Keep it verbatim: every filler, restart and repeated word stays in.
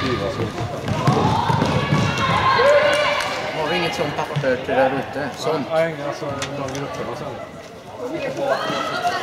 skriva så. Har vi inget sånt papper till där ute? Sånt? Nej, alltså de grupperna sen.